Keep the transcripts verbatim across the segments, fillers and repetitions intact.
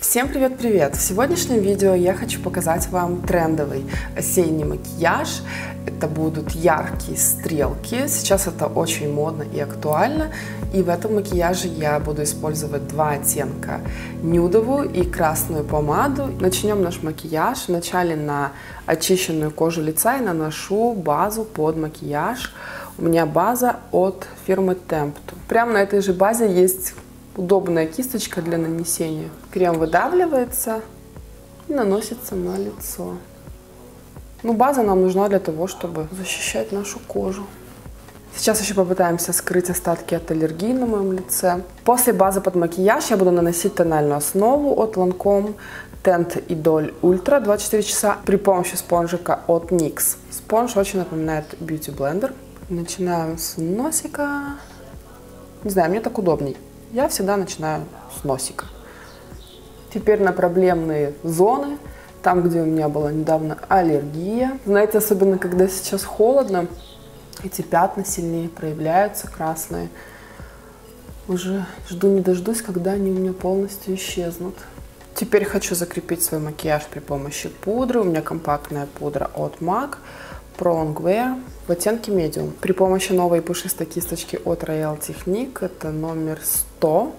Всем привет-привет! В сегодняшнем видео я хочу показать вам трендовый осенний макияж. Это будут яркие стрелки. Сейчас это очень модно и актуально. И в этом макияже я буду использовать два оттенка: нюдовую и красную помаду. Начнем наш макияж. Вначале на очищенную кожу лица я наношу базу под макияж. У меня база от фирмы Temptu. Прямо на этой же базе есть удобная кисточка для нанесения. Крем выдавливается и наносится на лицо. Ну, база нам нужна для того, чтобы защищать нашу кожу. Сейчас еще попытаемся скрыть остатки от аллергии на моем лице. После базы под макияж я буду наносить тональную основу от Lancome Tint Idol Ultra двадцать четыре часа при помощи спонжика от никс. Спонж очень напоминает Beauty Blender. Начинаю с носика. Не знаю, мне так удобней. Я всегда начинаю с носика. Теперь на проблемные зоны, там, где у меня была недавно аллергия. Знаете, особенно когда сейчас холодно, эти пятна сильнее проявляются, красные. Уже жду не дождусь, когда они у меня полностью исчезнут. Теперь хочу закрепить свой макияж при помощи пудры. У меня компактная пудра от мак Pro Longwear в оттенке Medium. При помощи новой пушистой кисточки от Royal Technique, это номер сто.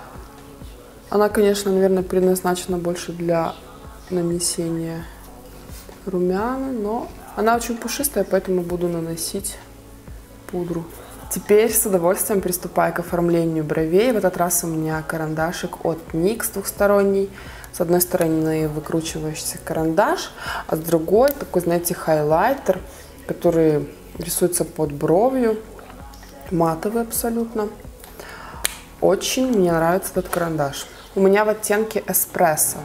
Она, конечно, наверное, предназначена больше для нанесения румян, но она очень пушистая, поэтому буду наносить пудру. Теперь с удовольствием приступаю к оформлению бровей. В этот раз у меня карандашик от никс двухсторонний. С одной стороны выкручивающийся карандаш, а с другой такой, знаете, хайлайтер, который рисуется под бровью, матовый абсолютно. Очень мне нравится этот карандаш. У меня в оттенке эспрессо.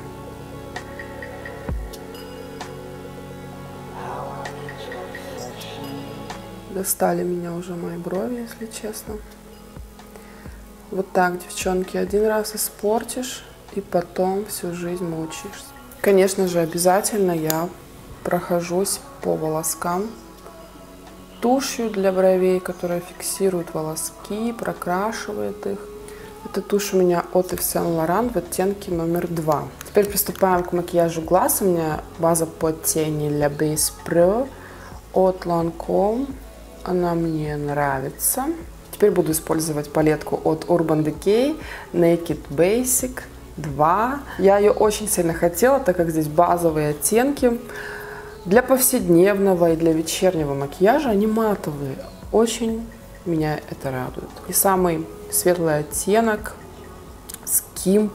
Достали меня уже мои брови, если честно. Вот так, девчонки, один раз испортишь, и потом всю жизнь мучаешься. Конечно же, обязательно я прохожусь по волоскам тушью для бровей, которая фиксирует волоски, прокрашивает их. Эта тушь у меня от Yves Saint Laurent в оттенке номер два. Теперь приступаем к макияжу глаз. У меня база под тени La Base Pro от Lancome. Она мне нравится. Теперь буду использовать палетку от Urban Decay Naked Basic два. Я ее очень сильно хотела, так как здесь базовые оттенки. Для повседневного и для вечернего макияжа они матовые. Очень меня это радует. И самый светлый оттенок Skimp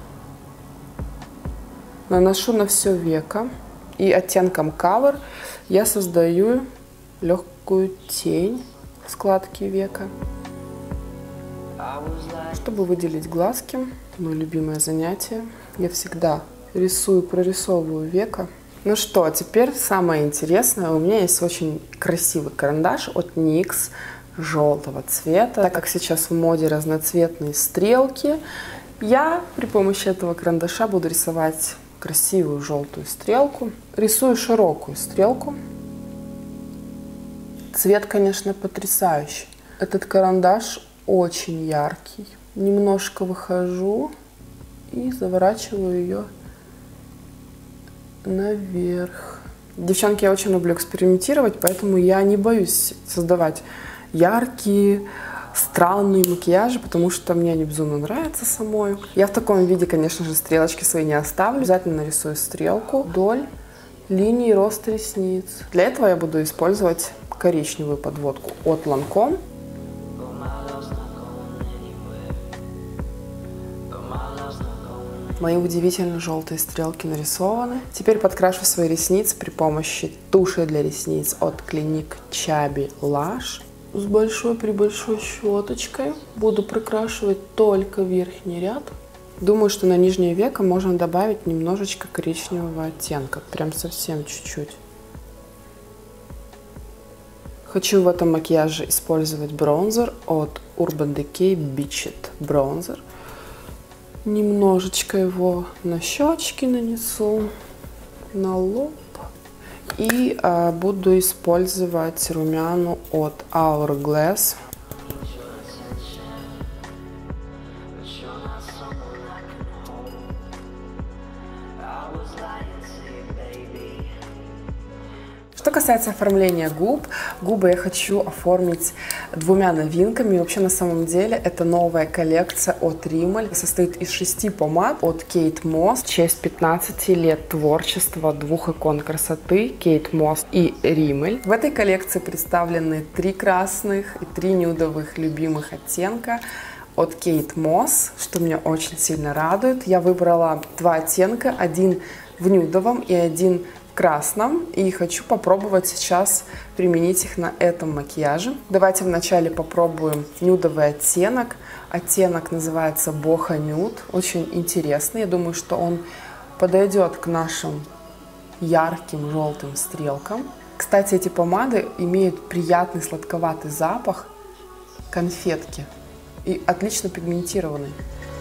наношу на все веко. И оттенком Cover я создаю легкую тень в складке века, чтобы выделить глазки. Мое любимое занятие. Я всегда рисую, прорисовываю веко. Ну что, теперь самое интересное. У меня есть очень красивый карандаш от никс желтого цвета. Так как сейчас в моде разноцветные стрелки, я при помощи этого карандаша буду рисовать красивую желтую стрелку. Рисую широкую стрелку. Цвет, конечно, потрясающий. Этот карандаш очень яркий. Немножко выхожу и заворачиваю ее наверх. Девчонки, я очень люблю экспериментировать, поэтому я не боюсь создавать яркие, странные макияжи, потому что мне они безумно нравятся самой. Я в таком виде, конечно же, стрелочки свои не оставлю. Обязательно нарисую стрелку вдоль линии роста ресниц. Для этого я буду использовать коричневую подводку от Lancome. Мои удивительно желтые стрелки нарисованы. Теперь подкрашу свои ресницы при помощи туши для ресниц от Clinique Chubby Lash. С большой-пребольшой щеточкой буду прокрашивать только верхний ряд. Думаю, что на нижнее веко можно добавить немножечко коричневого оттенка. Прям совсем чуть-чуть. Хочу в этом макияже использовать бронзер от Urban Decay Beached Bronzer. Немножечко его на щечки нанесу, на лоб. И а, буду использовать румяну от Hourglass. Что касается оформления губ, губы я хочу оформить двумя новинками. Вообще, на самом деле, это новая коллекция от Rimmel. Состоит из шести помад от Kate Moss. В честь пятнадцати лет творчества двух икон красоты, Kate Moss и Rimmel. В этой коллекции представлены три красных и три нюдовых любимых оттенка от Kate Moss, что меня очень сильно радует. Я выбрала два оттенка, один в нюдовом и один в красном, и хочу попробовать сейчас применить их на этом макияже. Давайте вначале попробуем нюдовый оттенок. Оттенок называется Boho Nude, очень интересный. Я думаю, что он подойдет к нашим ярким желтым стрелкам. Кстати, эти помады имеют приятный сладковатый запах конфетки и отлично пигментированы.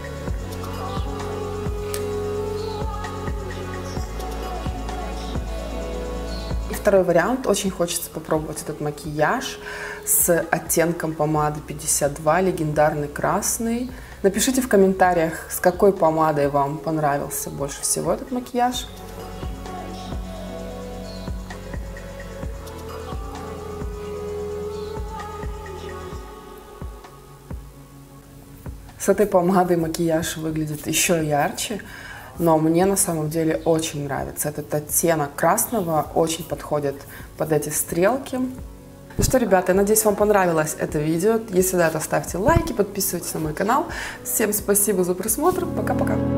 И второй вариант. Очень хочется попробовать этот макияж с оттенком помады пятьдесят два, легендарный красный. Напишите в комментариях, с какой помадой вам понравился больше всего этот макияж. С этой помадой макияж выглядит еще ярче, но мне на самом деле очень нравится. Этот оттенок красного очень подходит под эти стрелки. Ну что, ребята, я надеюсь, вам понравилось это видео. Если да, то ставьте лайки, подписывайтесь на мой канал. Всем спасибо за просмотр. Пока-пока.